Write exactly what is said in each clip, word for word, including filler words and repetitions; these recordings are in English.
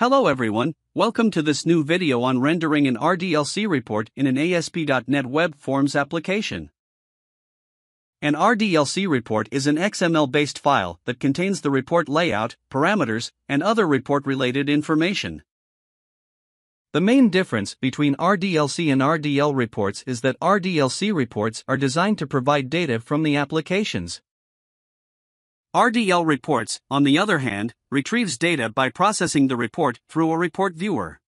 Hello everyone, welcome to this new video on rendering an R D L C report in an A S P dot net Web Forms application. An R D L C report is an X M L-based file that contains the report layout, parameters, and other report-related information. The main difference between R D L C and R D L reports is that R D L C reports are designed to provide data from the applications. R D L reports, on the other hand, retrieves data by processing the report through a report viewer.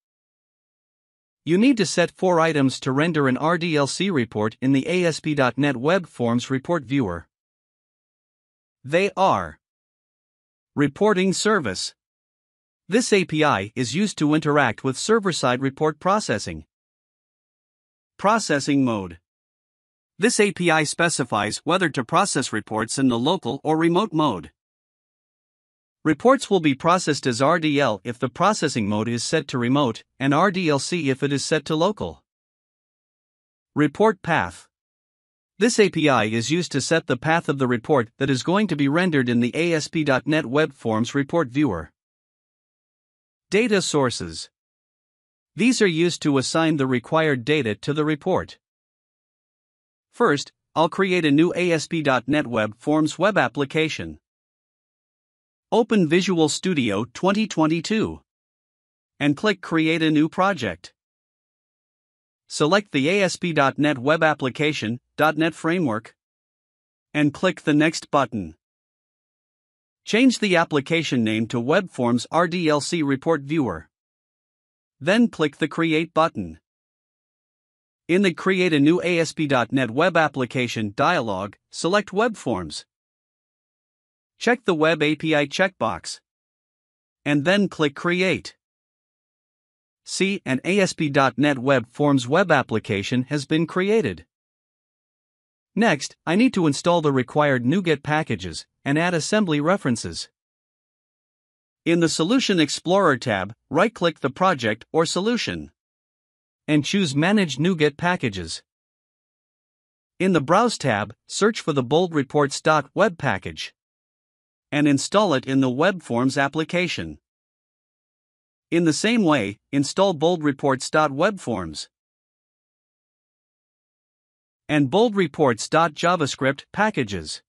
You need to set four items to render an R D L C report in the A S P dot net Web Forms report viewer. They are: Reporting service. This A P I is used to interact with server-side report processing. Processing mode. This A P I specifies whether to process reports in the local or remote mode. Reports will be processed as R D L if the processing mode is set to remote, and R D L C if it is set to local. Report path. This A P I is used to set the path of the report that is going to be rendered in the A S P dot net Web Forms report viewer. Data sources. These are used to assign the required data to the report. First, I'll create a new A S P dot net Web Forms web application. Open Visual Studio twenty twenty-two and click Create a New Project. Select the A S P dot net Web Application dot net framework and click the Next button. Change the application name to WebForms R D L C Report Viewer. Then click the Create button. In the Create a New A S P dot net Web Application dialog, select WebForms. Check the Web A P I checkbox. And then click Create. See, an A S P dot net Web Forms web application has been created. Next, I need to install the required NuGet packages and add assembly references. In the Solution Explorer tab, right-click the project or solution and choose Manage NuGet Packages. In the Browse tab, search for the bold reports dot web package and install it in the WebForms application. In the same way, install bold reports dot web forms and bold reports dot javascript packages.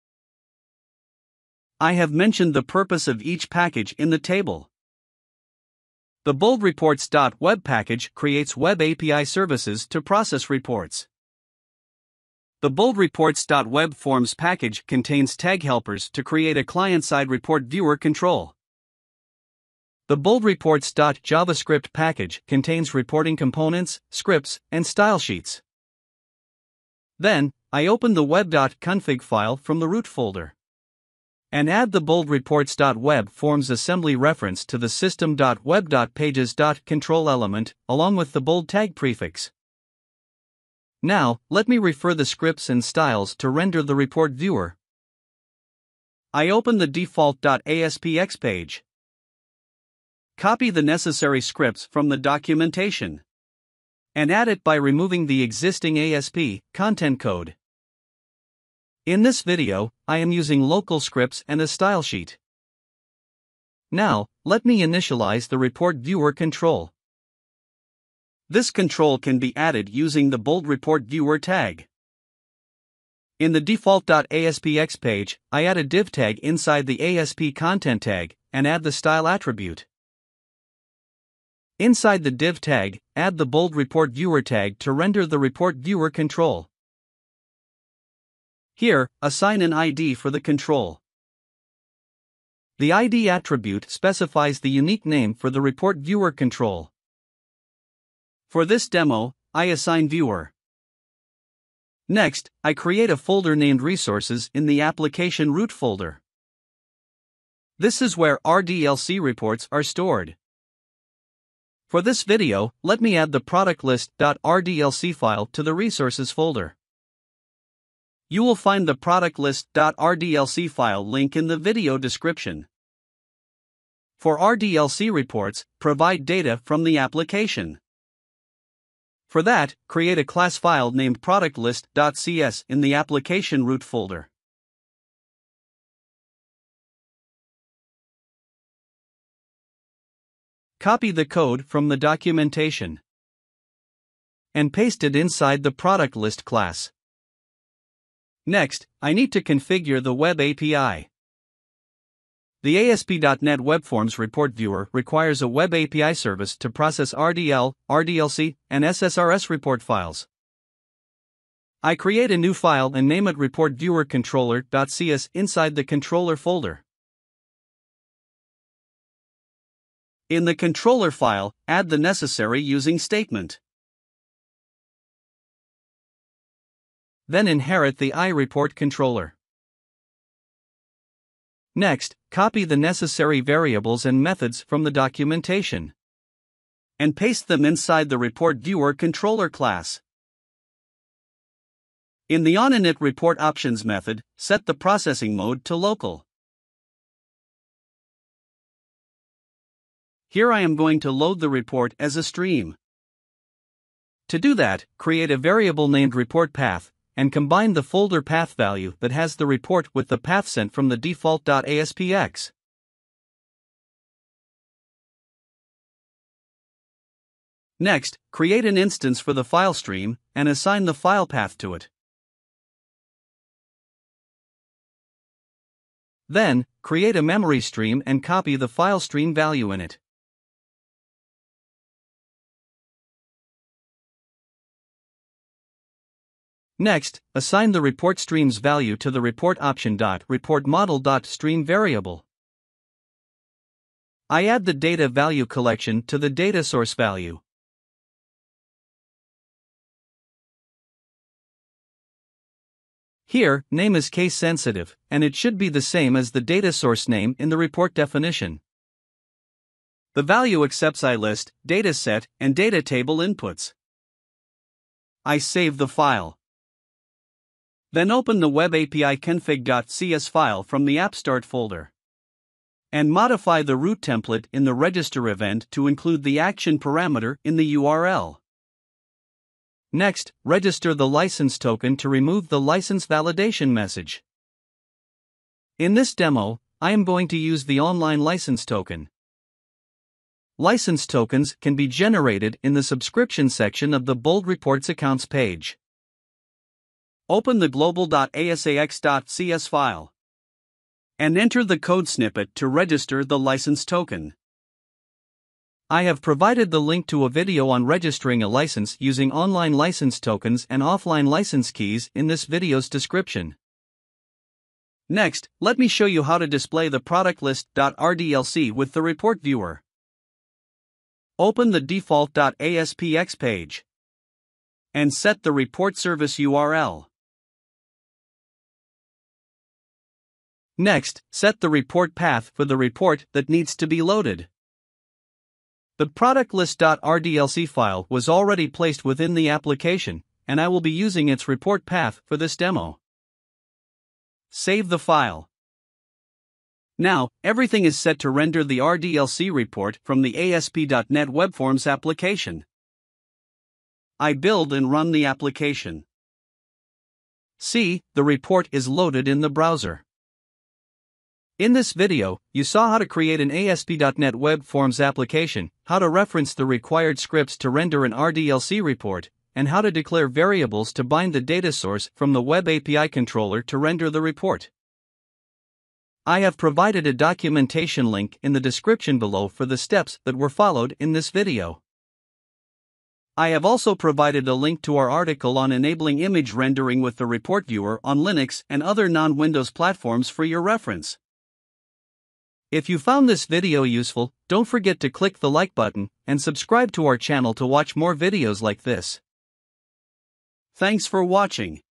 I have mentioned the purpose of each package in the table. The bold reports dot web package creates web A P I services to process reports. The bold reports dot web forms package contains tag helpers to create a client-side report viewer control. The bold reports dot javascript package contains reporting components, scripts, and style sheets. Then, I open the web dot config file from the root folder and add the bold reports dot web forms assembly reference to the system dot web dot pages dot control element, along with the bold tag prefix. Now, let me refer the scripts and styles to render the report viewer. I open the default dot A S P X page. Copy the necessary scripts from the documentation and add it by removing the existing A S P content code. In this video, I am using local scripts and a style sheet. Now, let me initialize the report viewer control. This control can be added using the bold report viewer tag. In the default dot A S P X page, I add a div tag inside the A S P content tag and add the style attribute. Inside the div tag, add the bold report viewer tag to render the report viewer control. Here, assign an I D for the control. The I D attribute specifies the unique name for the report viewer control. For this demo, I assign viewer. Next, I create a folder named Resources in the application root folder. This is where R D L C reports are stored. For this video, let me add the product list dot R D L C file to the Resources folder. You will find the product list dot R D L C file link in the video description. For R D L C reports, provide data from the application. For that, create a class file named product list dot C S in the application root folder. copy the code from the documentation and paste it inside the product list class. Next, I need to configure the Web A P I. The A S P dot net WebForms report viewer requires a Web A P I service to process R D L, R D L C, and S S R S report files. I create a new file and name it report viewer controller.cs inside the controller folder. In the controller file, add the necessary using statement. Then inherit the iReport controller. Next, copy the necessary variables and methods from the documentation and paste them inside the report viewer controller class. In the onInit report options method, set the processing mode to local. Here I am going to load the report as a stream. To do that, create a variable named report path and combine the folder path value that has the report with the path sent from the default.aspx. Next, create an instance for the file stream and assign the file path to it. Then, create a memory stream and copy the file stream value in it. Next, assign the report stream's value to the report option.reportModel.stream variable. I add the data value collection to the data source value. Here, name is case sensitive, and it should be the same as the data source name in the report definition. The value accepts iList, dataset, and data table inputs. I save the file. Then open the Web A P I config.cs file from the AppStart folder and modify the root template in the register event to include the action parameter in the U R L. Next, register the license token to remove the license validation message. In this demo, I am going to use the online license token. License tokens can be generated in the subscription section of the Bold Reports accounts page. Open the global.asax.cs file and enter the code snippet to register the license token. I have provided the link to a video on registering a license using online license tokens and offline license keys in this video's description. Next, let me show you how to display the product-list.rdlc with the report viewer. Open the default.aspx page and set the report service U R L. Next, set the report path for the report that needs to be loaded. The product-list.rdlc file was already placed within the application, and I will be using its report path for this demo. Save the file. Now, everything is set to render the R D L C report from the A S P dot net WebForms application. I build and run the application. See, the report is loaded in the browser. In this video, you saw how to create an A S P dot net WebForms application, how to reference the required scripts to render an R D L C report, and how to declare variables to bind the data source from the Web A P I controller to render the report. I have provided a documentation link in the description below for the steps that were followed in this video. I have also provided a link to our article on enabling image rendering with the report viewer on Linux and other non-Windows platforms for your reference. If you found this video useful, don't forget to click the like button and subscribe to our channel to watch more videos like this. Thanks for watching.